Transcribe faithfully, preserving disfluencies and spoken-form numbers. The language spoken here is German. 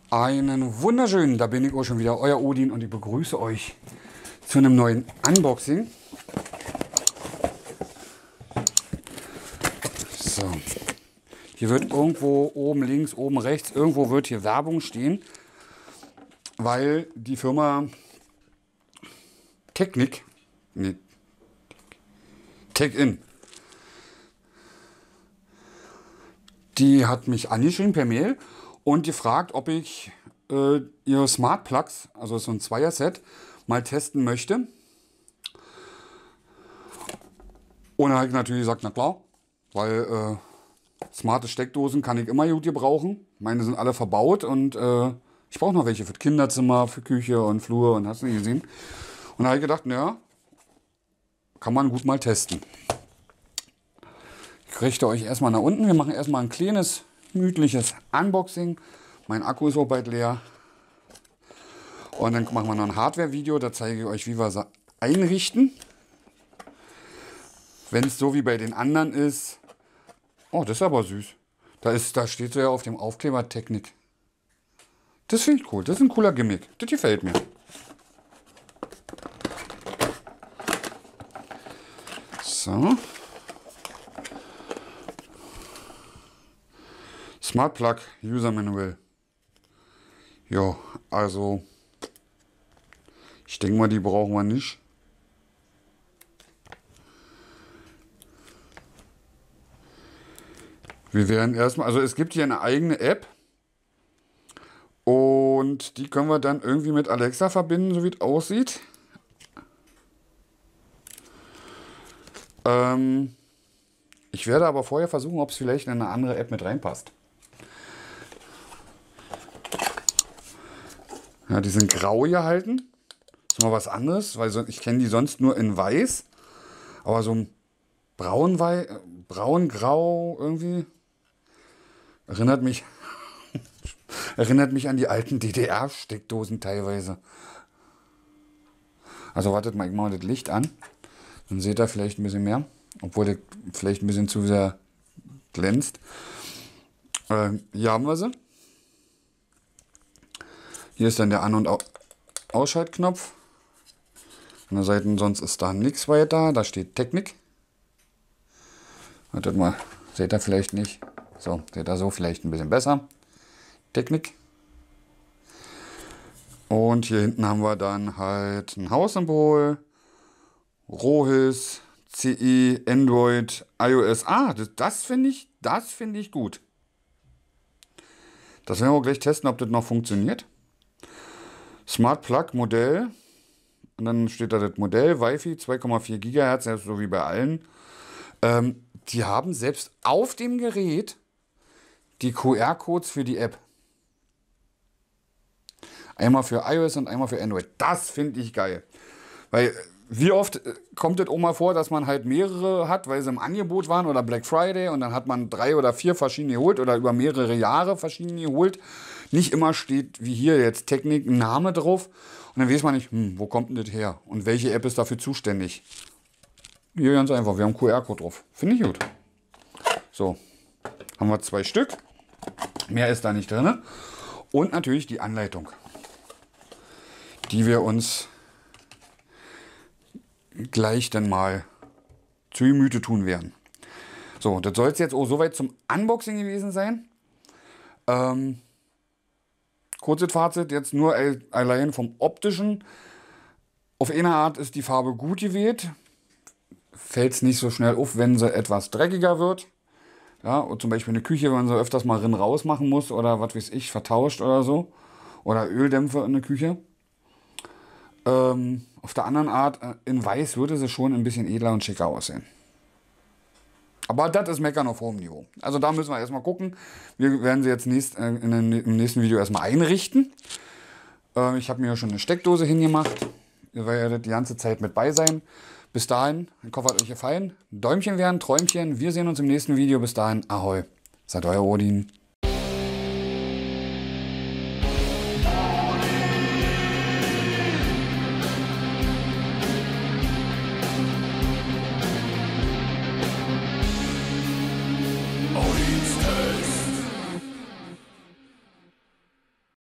Einen wunderschönen, da bin ich auch schon wieder, euer Odin, und ich begrüße euch zu einem neuen Unboxing. So, hier wird irgendwo oben links, oben rechts, irgendwo wird hier Werbung stehen, weil die Firma Technic, nee, Tech-In, die hat mich angeschrieben per Mail und gefragt, ob ich äh, ihre Smart Plugs, also so ein Zweier-Set, mal testen möchte. Und dann habe ich natürlich gesagt, na klar, weil äh, smarte Steckdosen kann ich immer gut gebrauchen. Meine sind alle verbaut und äh, ich brauche noch welche für das Kinderzimmer, für Küche und Flur und hast du nicht gesehen. Und da habe ich gedacht, naja, kann man gut mal testen. Ich richte euch erstmal nach unten. Wir machen erstmal ein kleines, gemütliches Unboxing. Mein Akku ist auch bald leer. Und dann machen wir noch ein Hardware-Video. Da zeige ich euch, wie wir sie einrichten. Wenn es so wie bei den anderen ist. Oh, das ist aber süß. Da, ist, da steht so ja auf dem Aufkleber Technic. Das finde ich cool. Das ist ein cooler Gimmick. Das gefällt mir. So. Smart Plug User Manual. Ja, also ich denke mal, die brauchen wir nicht. Wir werden erstmal, also es gibt hier eine eigene App und die können wir dann irgendwie mit Alexa verbinden, so wie es aussieht. Ähm, ich werde aber vorher versuchen, ob es vielleicht in eine andere App mit reinpasst. Ja, die sind grau gehalten. Ist mal was anderes, weil ich kenne die sonst nur in weiß. Aber so ein braun, braun-grau irgendwie erinnert mich, erinnert mich an die alten D D R-Steckdosen teilweise. Also wartet mal, ich mache das Licht an. Dann seht ihr vielleicht ein bisschen mehr. Obwohl der vielleicht ein bisschen zu sehr glänzt. Äh, hier haben wir sie. Hier ist dann der An- und Ausschaltknopf. An der Seite sonst ist da nichts weiter. Da steht Technic. Wartet mal, seht ihr vielleicht nicht. So, seht ihr so vielleicht ein bisschen besser. Technic. Und hier hinten haben wir dann halt ein Haussymbol. RoHS, C E, Android, iOS. Ah, das, das finde ich, das finde ich gut. Das werden wir gleich testen, ob das noch funktioniert. Smart Plug Modell. Und dann steht da das Modell, Wi-Fi, zwei Komma vier Gigahertz, so wie bei allen. Ähm, die haben selbst auf dem Gerät die Q R-Codes für die App. Einmal für iOS und einmal für Android. Das finde ich geil. Weil wie oft kommt es auch mal vor, dass man halt mehrere hat, weil sie im Angebot waren oder Black Friday und dann hat man drei oder vier verschiedene geholt oder über mehrere Jahre verschiedene geholt. Nicht immer steht, wie hier jetzt Technic, ein Name drauf und dann weiß man nicht, hm, wo kommt denn das her und welche App ist dafür zuständig. Hier ganz einfach, wir haben Q R-Code drauf. Finde ich gut. So, haben wir zwei Stück. Mehr ist da nicht drin. Und natürlich die Anleitung, die wir uns gleich dann mal zu Gemüte tun werden. So, das soll es jetzt auch soweit zum Unboxing gewesen sein. Ähm, kurzes Fazit, jetzt nur allein vom Optischen. Auf eine Art ist die Farbe gut gewählt. Fällt es nicht so schnell auf, wenn sie etwas dreckiger wird. Ja, und zum Beispiel eine Küche, wenn man so öfters mal rein raus machen muss oder was weiß ich, vertauscht oder so. Oder Öldämpfe in der Küche. Ähm, auf der anderen Art, in weiß würde sie schon ein bisschen edler und schicker aussehen. Aber das ist Meckern auf hohem Niveau. Also da müssen wir erstmal gucken. Wir werden sie jetzt nächst, äh, in den, im nächsten Video erstmal einrichten. Äh, ich habe mir ja schon eine Steckdose hingemacht. Ihr werdet die ganze Zeit mit bei sein. Bis dahin, ich hoffe, hat euch gefallen. Däumchen wären, Träumchen. Wir sehen uns im nächsten Video. Bis dahin, ahoi. Seid euer Odin.